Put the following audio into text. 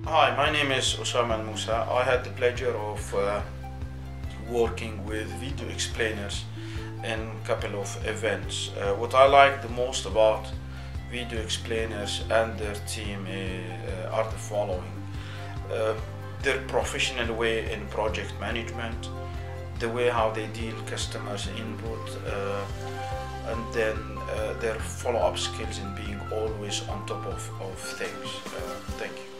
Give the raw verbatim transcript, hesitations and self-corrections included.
Hi, my name is Osama Al-Mosa. I had the pleasure of uh, working with VideoExplainers in a couple of events. Uh, what I like the most about VideoExplainers and their team uh, are the following. Uh, their professional way in project management, the way how they deal customers' input, uh, and then uh, their follow-up skills in being always on top of, of things. Uh, thank you.